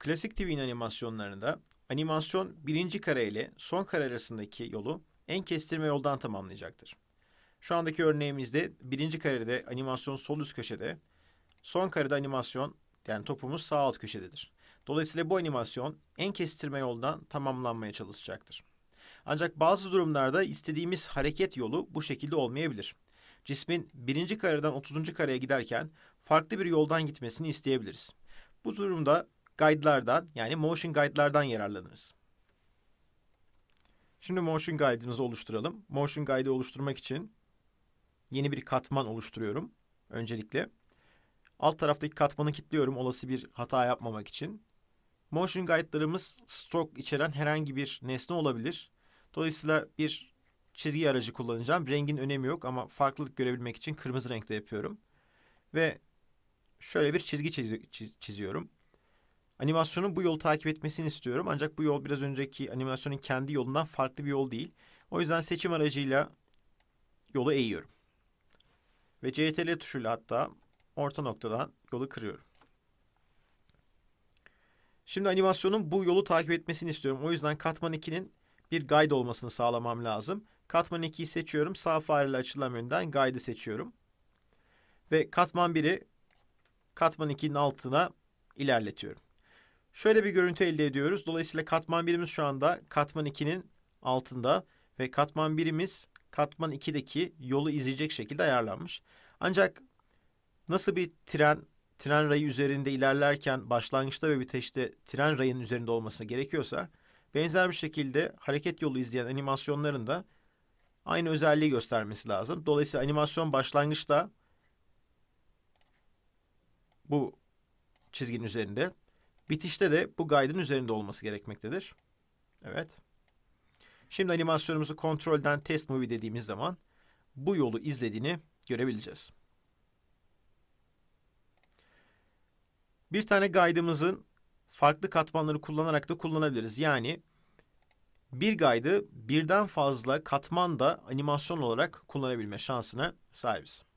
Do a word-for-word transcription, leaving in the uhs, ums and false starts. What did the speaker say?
Klasik T V'nin animasyonlarında animasyon birinci kare ile son kare arasındaki yolu en kestirme yoldan tamamlayacaktır. Şu andaki örneğimizde birinci karede animasyon sol üst köşede, son karede animasyon yani topumuz sağ alt köşededir. Dolayısıyla bu animasyon en kestirme yoldan tamamlanmaya çalışacaktır. Ancak bazı durumlarda istediğimiz hareket yolu bu şekilde olmayabilir. Cismin birinci kareden otuzuncu kareye giderken farklı bir yoldan gitmesini isteyebiliriz. Bu durumda guide'lardan yani motion guide'lardan yararlanırız. Şimdi motion guide'ımızı oluşturalım. Motion guide'ı oluşturmak için yeni bir katman oluşturuyorum öncelikle. Alt taraftaki katmanı kilitliyorum olası bir hata yapmamak için. Motion guide'larımız stroke içeren herhangi bir nesne olabilir. Dolayısıyla bir çizgi aracı kullanacağım. Rengin önemi yok ama farklılık görebilmek için kırmızı renkte yapıyorum. Ve şöyle bir çizgi çizi- çiziyorum. Animasyonun bu yolu takip etmesini istiyorum. Ancak bu yol biraz önceki animasyonun kendi yolundan farklı bir yol değil. O yüzden seçim aracıyla yolu eğiyorum. Ve C T R L tuşuyla hatta orta noktadan yolu kırıyorum. Şimdi animasyonun bu yolu takip etmesini istiyorum. O yüzden katman ikinin bir guide olmasını sağlamam lazım. Katman ikiyi seçiyorum. Sağ fareyle açılan yönden guide'ı seçiyorum. Ve katman biri katman ikinin altına ilerletiyorum. Şöyle bir görüntü elde ediyoruz. Dolayısıyla katman birimiz şu anda katman ikinin altında ve katman birimiz katman ikideki yolu izleyecek şekilde ayarlanmış. Ancak nasıl bir tren tren rayı üzerinde ilerlerken başlangıçta ve biteşte tren rayının üzerinde olması gerekiyorsa benzer bir şekilde hareket yolu izleyen animasyonların da aynı özelliği göstermesi lazım. Dolayısıyla animasyon başlangıçta bu çizginin üzerinde, bitişte de bu guide'ın üzerinde olması gerekmektedir. Evet. Şimdi animasyonumuzu kontrolden test movie dediğimiz zaman bu yolu izlediğini görebileceğiz. Bir tane guide'ımızın farklı katmanları kullanarak da kullanabiliriz. Yani bir guide'ı birden fazla katmanda animasyon olarak kullanabilme şansına sahibiz.